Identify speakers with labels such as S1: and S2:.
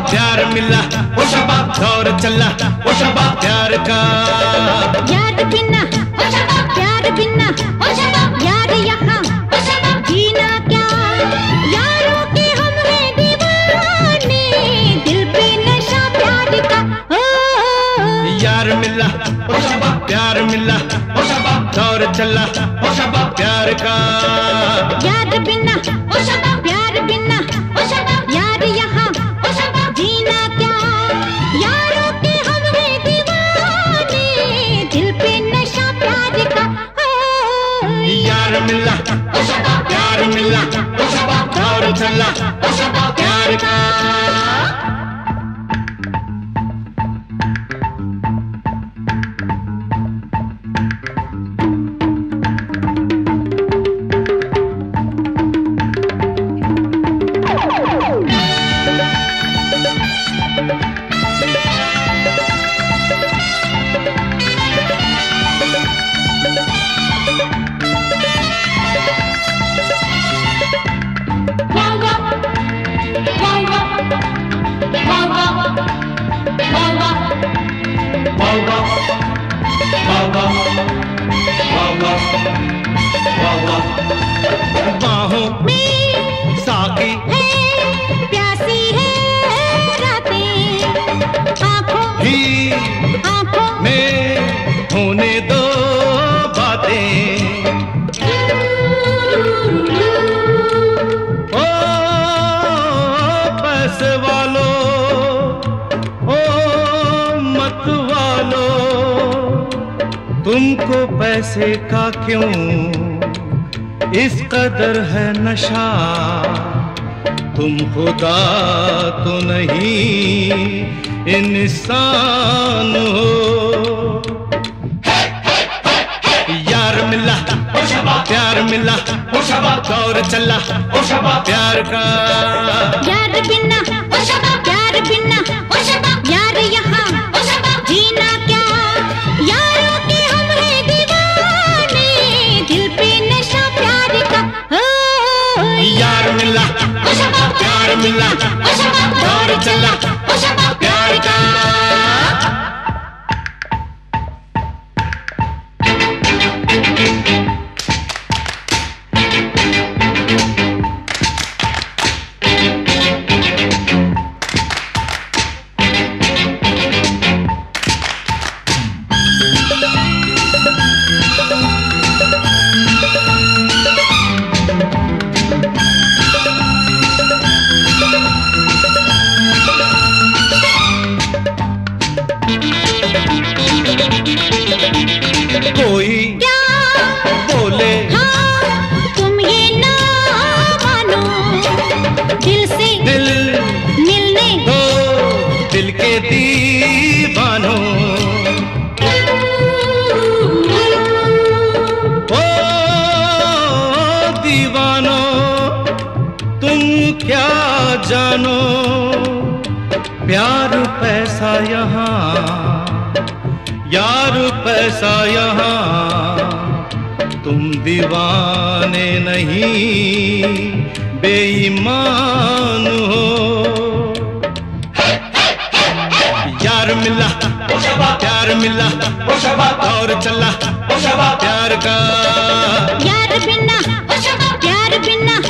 S1: प्यार मिला ओ शबा, दौर चला ओ शबा प्यार का।
S2: यार बिना ओ शबा, प्यार बिना ओ शबा, यार यहाँ ओ शबा, जीना क्या, यारों के हम हैं दीवाने, दिल पे नशा प्यार का।
S1: यार मिला ओ शबा, प्यार मिला ओ शबा, दौर चला ओ शबा प्यार का।
S2: यार बिना ओ शबा, प्यार बिना ओ शबा, यार यहाँ ओ शबा, जीना क्या, यारों के हम हैं दीवाने, दिल पे नशा प्यार का।
S1: यार मिला ओ शबा, प्यार मिला ओ शबा, दौर चला ओ शबा प्यार का। बाहों में साकी
S2: है, प्यासी है रातें, आँखों
S1: ही
S2: आँखों
S1: में होने दो बातें। ओ पैसे वालों, ओ मत वालों, तुमको पैसे का क्यों इस कदर है नशा, तुम खुदा तो नहीं इंसान हो। यार मिला ओ शबा, प्यार मिला ओ शबा, दौर चला ओ शबा प्यार का।
S2: यार बिना ओ शबा, प्यार बिना ओ शबा, यार यहाँ ओ शबा, जीना क्या, यारों के हम हैं दीवाने, दिल पे नशा प्यार का।
S1: यार मिला
S2: ओ शबा,
S1: प्यार मिला
S2: ओ शबा,
S1: दौर चला
S2: ओ शबा
S1: प्यार का। कोई
S2: क्या
S1: बोले
S2: हाँ, तुम ये ना मानो, दिल से
S1: दिल
S2: मिलने
S1: दो दिल के दीवानों। ओ दीवानों तुम क्या जानो, प्यार पैसा यहाँ यार पैसा यहाँ, तुम दीवाने नहीं बेईमान हो। यार मिला ओ शबा, प्यार मिला ओ शबा, दौर चला ओ शबा प्यार का।
S2: यार बिना ओ शबा, प्यार बिना